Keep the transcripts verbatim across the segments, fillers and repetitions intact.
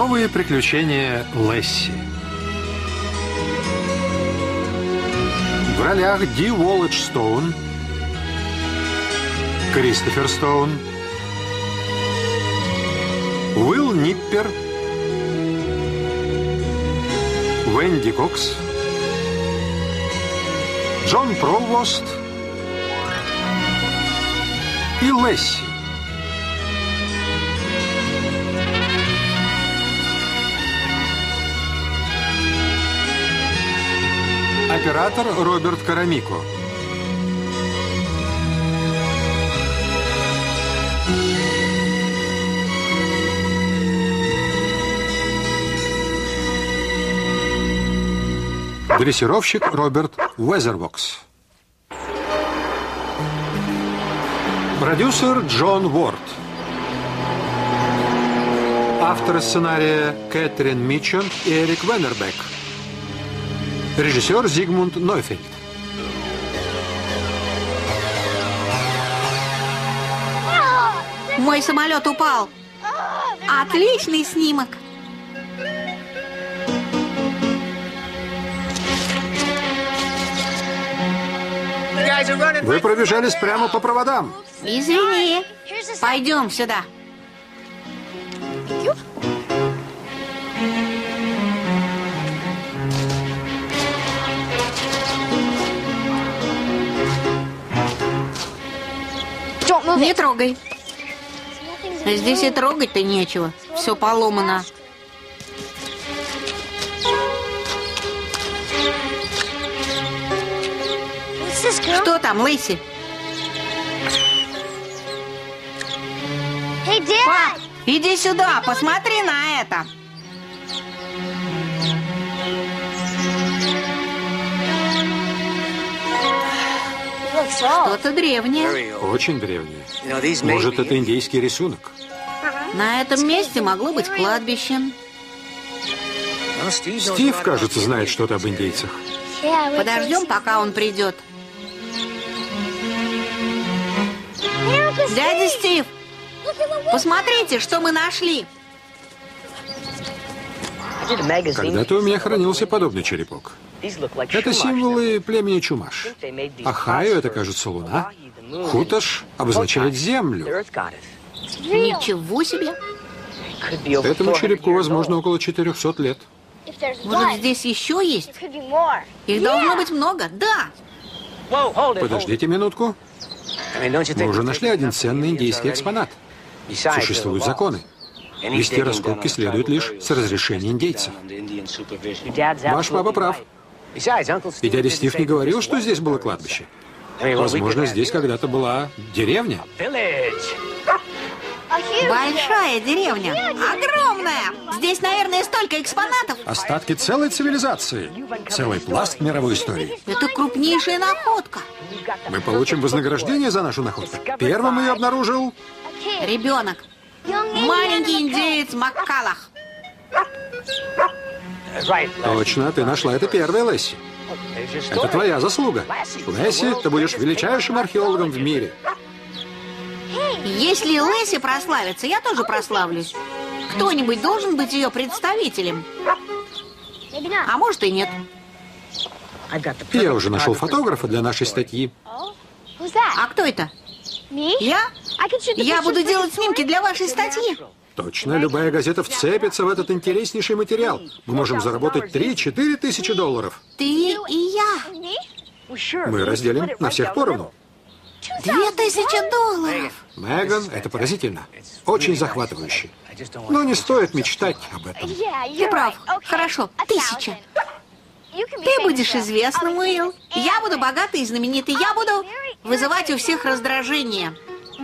Новые приключения Лесси. В ролях Ди Уолледж Стоун, Кристофер Стоун, Уилл Ниппер, Венди Кокс, Джон Провост и Лесси. Оператор Роберт Карамико. Дрессировщик Роберт Уэзервокс. Продюсер Джон Уорд. Авторы сценария Кэтрин Митчем и Эрик Венербек. Режиссер Зигмунд Нойфельд. Мой самолет упал. Отличный снимок. Вы пробежались прямо по проводам. Извини. Пойдем сюда. Не трогай. Здесь и трогать-то нечего. Все поломано. Что там, Лесси? Пап, иди сюда, посмотри на это. Что-то древнее. Очень древнее. Может, это индейский рисунок? На этом месте могло быть кладбище. Стив, кажется, знает что-то об индейцах. Подождем, пока он придет. Дядя Стив, посмотрите, что мы нашли. Когда-то у меня хранился подобный черепок. Это символы племени Чумаш. Ахайо — это, кажется, луна. Хуташ обозначает землю. Ничего себе. Этому черепку, возможно, около четырехсот лет. Может, здесь еще есть? Их должно быть много, да. Подождите минутку. Мы уже нашли один ценный индейский экспонат. Существуют законы. Вести раскопки следует лишь с разрешения индейцев. Ваш папа прав. И дядя Стив не говорил, что здесь было кладбище. Возможно, здесь когда-то была деревня. Большая деревня. Огромная. Здесь, наверное, столько экспонатов. Остатки целой цивилизации. Целый пласт мировой истории. Это крупнейшая находка. Мы получим вознаграждение за нашу находку. Первым ее обнаружил... Ребенок. Маленький индеец Маккалах. Точно, ты нашла это первая, Лесси. Это твоя заслуга. Лесси, ты будешь величайшим археологом в мире. Если Лесси прославится, я тоже прославлюсь. Кто-нибудь должен быть ее представителем. А может и нет. Я уже нашел фотографа для нашей статьи. А кто это? Я? Я буду делать снимки для вашей статьи. Точно, любая газета вцепится в этот интереснейший материал. Мы можем заработать три-четыре тысячи долларов. Ты и я. Мы разделим на всех поровну. Две тысячи долларов. Меган, это поразительно. Очень захватывающе. Но не стоит мечтать об этом. Ты прав. Хорошо, тысяча. Ты будешь известным, Уилл. Я буду богатый и знаменитый. Я буду вызывать у всех раздражение.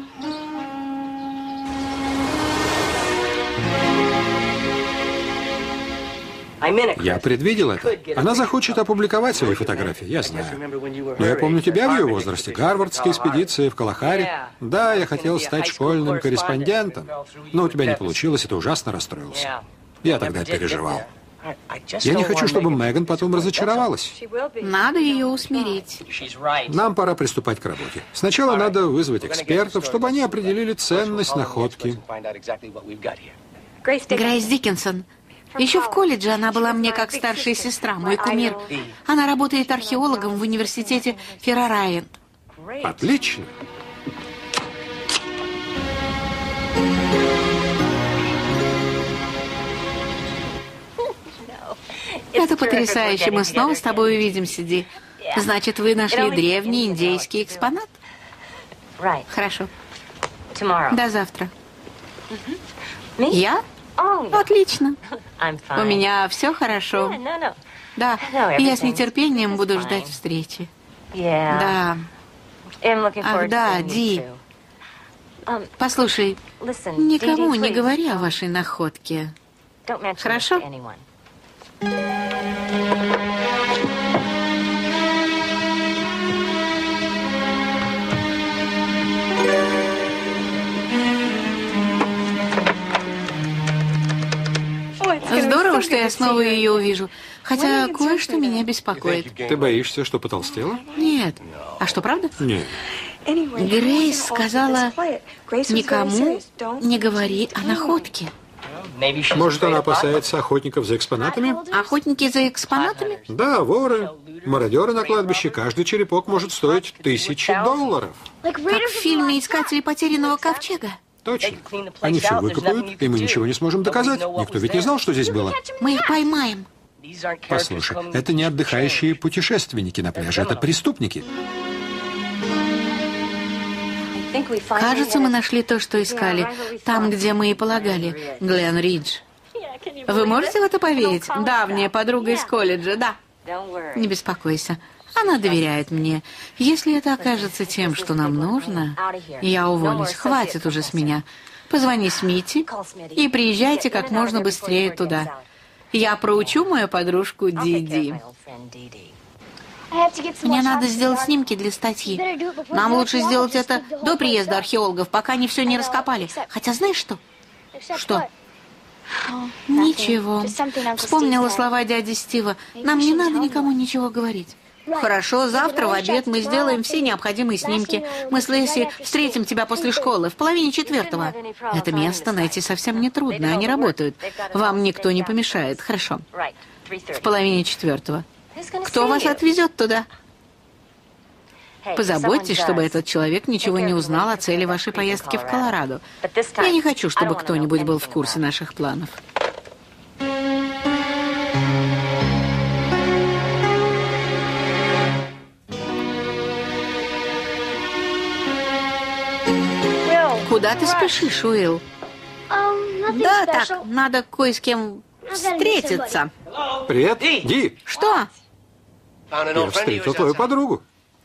Я предвидел это. Она захочет опубликовать свои фотографии, я знаю. Но я помню тебя в ее возрасте. Гарвардская экспедиция в Калахари. Да, я хотел стать школьным корреспондентом. Но у тебя не получилось, и ты ужасно расстроился. Я тогда переживал. Я не хочу, чтобы Меган потом разочаровалась. Надо ее усмирить. Нам пора приступать к работе. Сначала надо вызвать экспертов, чтобы они определили ценность находки. Грейс Диккенсон. Еще в колледже она была мне как старшая сестра, мой кумир. Она работает археологом в университете Феррарайен. Отлично. Это потрясающе. Мы снова с тобой увидимся, Ди. Значит, вы нашли древний индейский экспонат? Хорошо. До завтра. Я? Отлично. У меня все хорошо. Да, я с нетерпением буду ждать встречи. Да. Ах, да, Ди. Послушай, никому не говори о вашей находке. Хорошо? Здорово, что я снова ее увижу. Хотя кое-что меня беспокоит. Ты боишься, что потолстела? Нет. А что, правда? Нет. Грейс сказала, никому не говори о находке. Может, она опасается охотников за экспонатами? Охотники за экспонатами? Да, воры, мародеры на кладбище. Каждый черепок может стоить тысячи долларов. Как в фильме «Искатели потерянного ковчега». Точно. Они все выкопают, и мы ничего не сможем доказать. Никто ведь не знал, что здесь было. Мы их поймаем. Послушай, это не отдыхающие путешественники на пляже, это преступники. Кажется, мы нашли то, что искали. Там, где мы и полагали. Глен-Ридж. Вы можете в это поверить? Давняя подруга из колледжа, да. Не беспокойся. Она доверяет мне. Если это окажется тем, что нам нужно, я уволюсь. Хватит уже с меня. Позвони Смити и приезжайте как можно быстрее туда. Я проучу мою подружку Диди. Мне надо сделать снимки для статьи. Нам лучше сделать это до приезда археологов, пока они все не раскопали. Хотя знаешь что? Что? Ничего. Вспомнила слова дяди Стива. Нам не надо никому ничего говорить. Хорошо, завтра в обед мы сделаем все необходимые снимки. Мы с Лесси встретим тебя после школы в половине четвертого. Это место найти совсем не трудно, они работают. Вам никто не помешает, хорошо? В половине четвертого. Кто вас отвезет туда? Позаботьтесь, чтобы этот человек ничего не узнал о цели вашей поездки в Колорадо. Я не хочу, чтобы кто-нибудь был в курсе наших планов. Куда ты спешишь, Уилл? Да, так, надо кое с кем встретиться. Привет, Ди. Что? Я встретил твою подругу.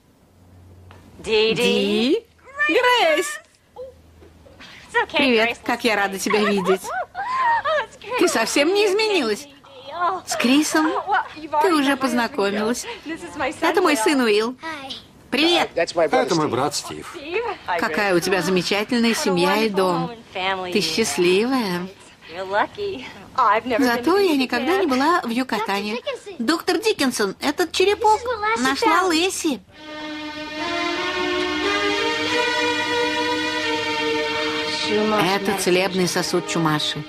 Ди? Грейс! Привет, как я рада тебя видеть. Ты совсем не изменилась. С Крисом ты уже познакомилась. Это мой сын Уилл. Привет. Это мой брат Стив. Какая у тебя замечательная семья и дом. Ты счастливая. Зато я никогда не была в Юкатане. Доктор Диккенсон, этот черепок нашла Лесси. Это целебный сосуд Чумаши.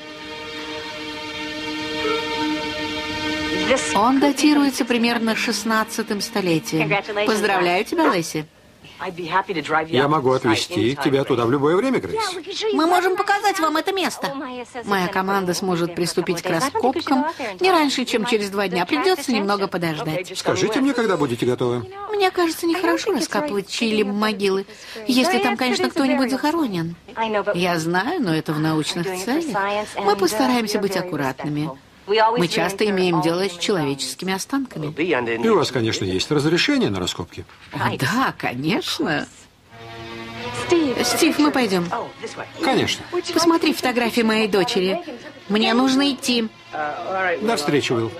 Он датируется примерно шестнадцатым столетием. Поздравляю тебя, Лесси. Я могу отвезти тебя туда в любое время, Грейс. Мы можем показать вам это место. Моя команда сможет приступить к раскопкам не раньше, чем через два дня. Придется немного подождать. Скажите мне, когда будете готовы. Мне кажется, нехорошо раскапывать чьи-либо могилы, если там, конечно, кто-нибудь захоронен. Я знаю, но это в научных целях. Мы постараемся быть аккуратными. Мы часто имеем дело с человеческими останками. И у вас, конечно, есть разрешение на раскопки? А, да, конечно. Стив, мы пойдем. Конечно. Посмотри фотографии моей дочери. Мне нужно идти. До встречи, Уилл.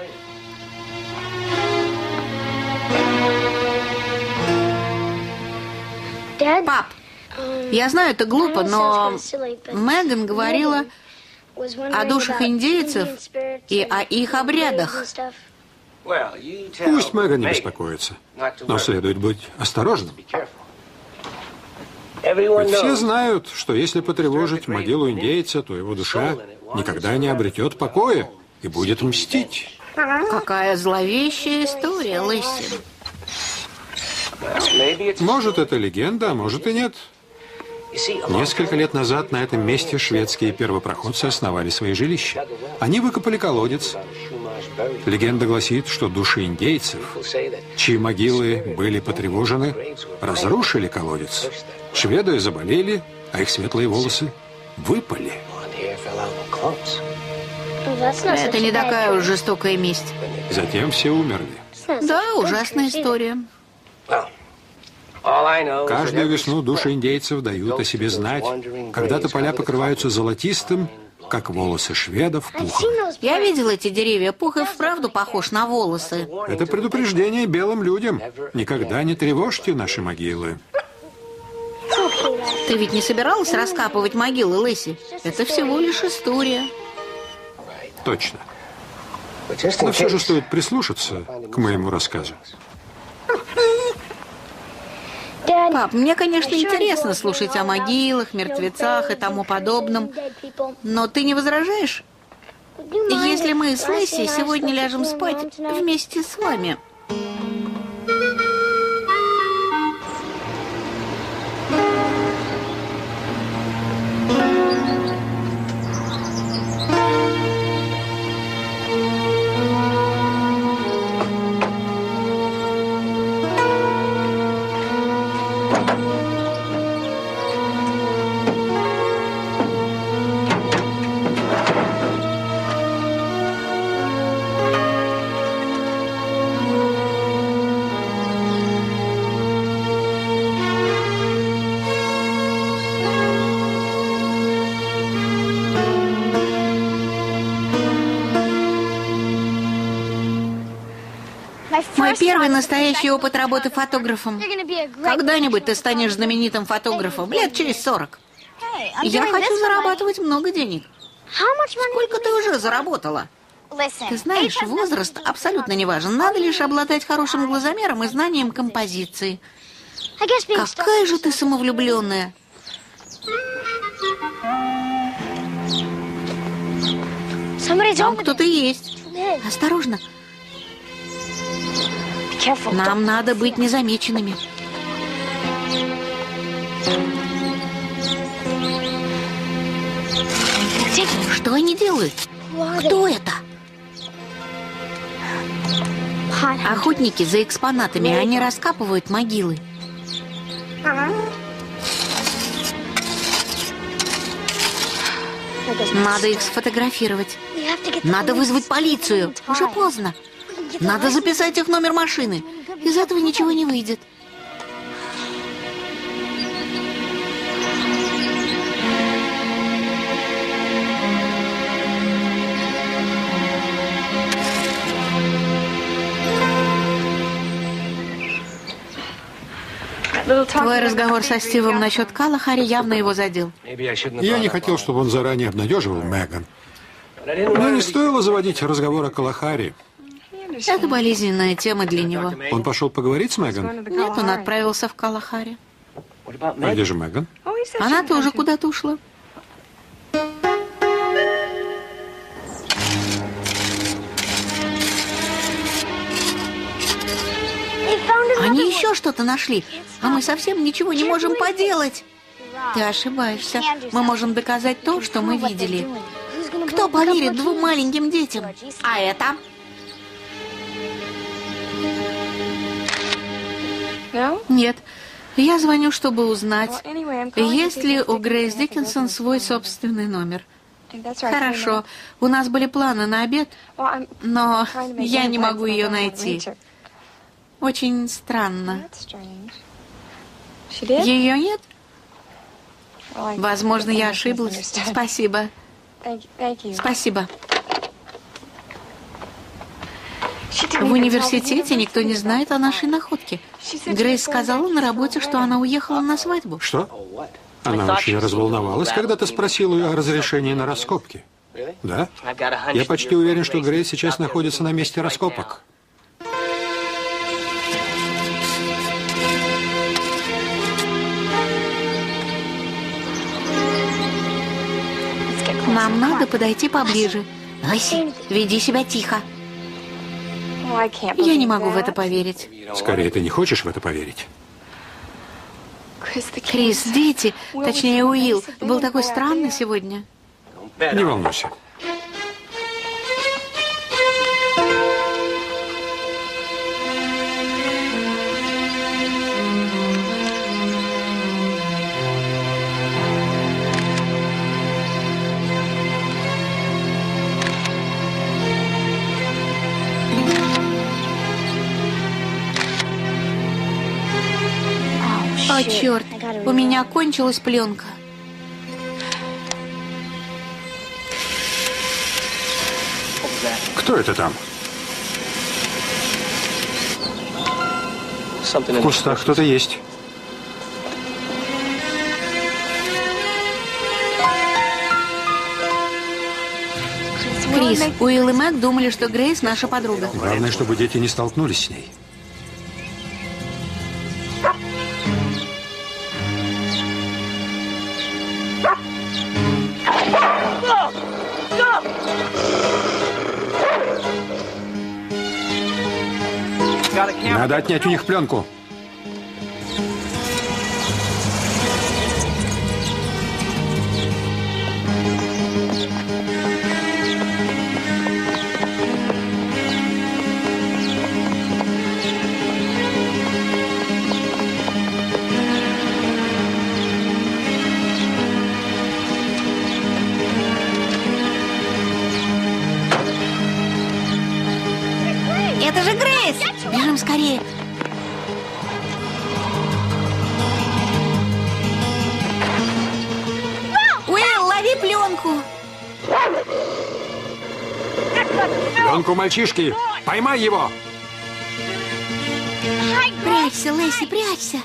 Пап, я знаю, это глупо, но Меган говорила о душах индейцев и о их обрядах. Пусть Меган не беспокоится, но следует быть осторожным. Ведь все знают, что если потревожить могилу индейца, то его душа никогда не обретет покоя и будет мстить. Какая зловещая история, Лесси. Может, это легенда, а может и нет. Несколько лет назад на этом месте шведские первопроходцы основали свои жилища. Они выкопали колодец. Легенда гласит, что души индейцев, чьи могилы были потревожены, разрушили колодец. Шведы заболели, а их светлые волосы выпали. Это не такая уж жестокая месть. Затем все умерли. Да, ужасная история. Каждую весну души индейцев дают о себе знать. Когда-то поля покрываются золотистым, как волосы шведов, пухом. Я видела эти деревья. Пух и вправду похож на волосы. Это предупреждение белым людям. Никогда не тревожьте наши могилы. Ты ведь не собиралась раскапывать могилы, Лесси? Это всего лишь история. Точно. Но все же стоит прислушаться к моему рассказу. Пап, мне, конечно, интересно слушать о могилах, мертвецах и тому подобном, но ты не возражаешь, если мы с Лесси сегодня ляжем спать вместе с вами? Мой первый настоящий опыт работы фотографом. Когда-нибудь ты станешь знаменитым фотографом, лет через сорок. Я хочу зарабатывать много денег. Сколько ты уже заработала? Ты знаешь, возраст абсолютно не важен. Надо лишь обладать хорошим глазомером и знанием композиции. Какая же ты самовлюбленная. Там кто-то есть. Осторожно. Нам надо быть незамеченными. Что они делают? Кто это? Охотники за экспонатами. Они раскапывают могилы. Надо их сфотографировать. Надо вызвать полицию. Уже поздно. Надо записать их номер машины. Из этого ничего не выйдет. Твой разговор со Стивом насчет Калахари явно его задел. Я не хотел, чтобы он заранее обнадеживал Меган. Мне не стоило заводить разговор о Калахари. Это болезненная тема для него. Он пошел поговорить с Меган? Нет, он отправился в Калахари. А где же Меган? Она тоже куда-то ушла. Они еще что-то нашли, а мы совсем ничего не можем поделать. Ты ошибаешься. Мы можем доказать то, что мы видели. Кто поверит двум маленьким детям? А это? Нет. Я звоню, чтобы узнать, есть ли у Грейс Диккенсон свой собственный номер. Хорошо. У нас были планы на обед, но я не могу ее найти. Очень странно. Ее нет? Возможно, я ошиблась. Спасибо. Спасибо. В университете никто не знает о нашей находке. Грейс сказала на работе, что она уехала на свадьбу. Что? Она очень разволновалась, когда ты спросил ее о разрешении на раскопки. Да? Я почти уверен, что Грейс сейчас находится на месте раскопок. Нам надо подойти поближе. Лэсси, веди себя тихо. Я не могу в это поверить. Скорее, ты не хочешь в это поверить? Крис, дети, точнее Уилл, был такой странный сегодня. Не волнуйся. О, черт, у меня кончилась пленка. Кто это там? В кустах кто-то есть. Крис, Уилл и Мэг думали, что Грейс наша подруга. Главное, чтобы дети не столкнулись с ней. Надо отнять у них пленку. Это же Грейс! Бежим скорее. Уилл, лови пленку. Пленку мальчишки! Поймай его! Прячься, Лэсси, прячься.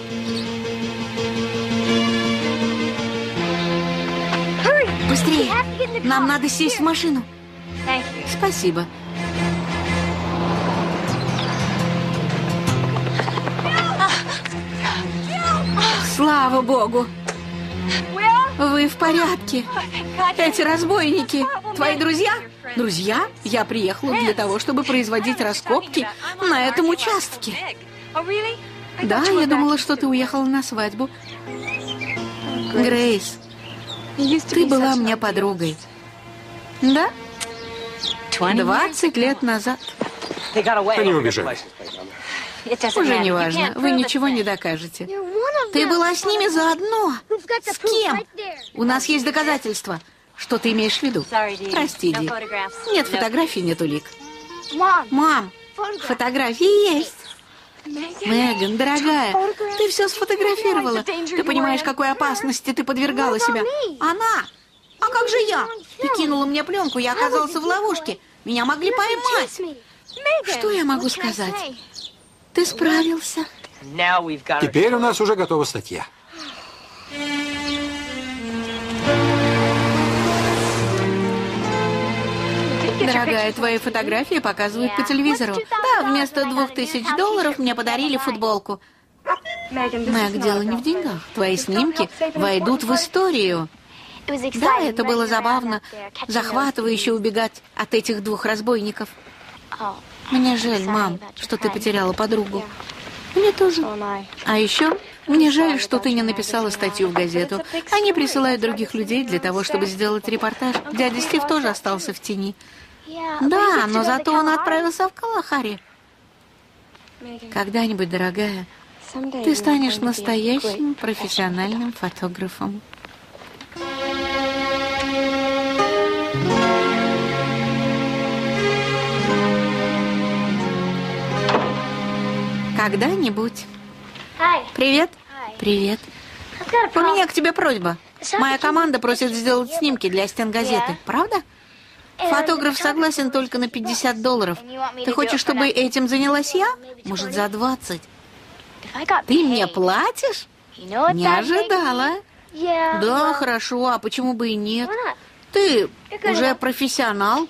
Быстрее. Нам надо сесть в машину. Спасибо. Слава богу! Вы в порядке? Эти разбойники твои друзья? Друзья? Я приехала для того, чтобы производить раскопки на этом участке. Да, я думала, что ты уехала на свадьбу. Грейс, ты была мне подругой. Да? Двадцать лет назад. Они убежали. Уже не важно. Вы ничего не докажете. Ты была с ними заодно. С кем? У нас есть доказательства. Что ты имеешь в виду? Прости, Ди. Нет фотографий, нет улик. Мам, фотографии есть. Меган, дорогая, ты все сфотографировала. Ты понимаешь, какой опасности ты подвергала себя? Она? А как же я? Ты кинула мне пленку, я оказался в ловушке. Меня могли поймать. Что я могу сказать? Ты справился. Теперь у нас уже готова статья. Дорогая, твои фотографии показывают по телевизору. Да, вместо двух тысяч долларов мне подарили футболку. Мэг, дело не в деньгах. Твои снимки войдут в историю. Да, это было забавно, захватывающе убегать от этих двух разбойников. Мне жаль, мам, что ты потеряла подругу. Мне тоже. А еще мне жаль, что ты не написала статью в газету. Они присылают других людей для того, чтобы сделать репортаж. Дядя Стив тоже остался в тени. Да, но зато он отправился в Калахари. Когда-нибудь, дорогая, ты станешь настоящим профессиональным фотографом. Когда-нибудь. Привет. Привет. У меня к тебе просьба. Моя команда просит сделать снимки для стен газеты. Правда? Фотограф согласен только на пятьдесят долларов. Ты хочешь, чтобы этим занялась я? Может, за двадцать? Ты мне платишь? Не ожидала. Да, хорошо. А почему бы и нет? Ты уже профессионал.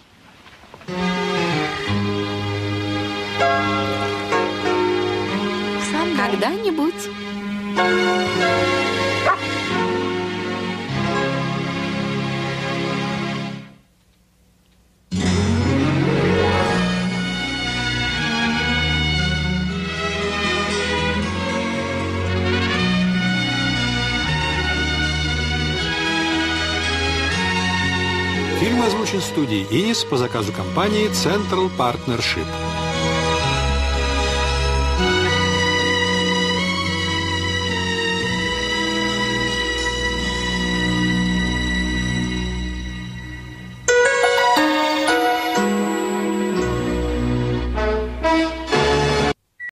Когда-нибудь. Фильм озвучен студией «Инис» по заказу компании Central Partnership.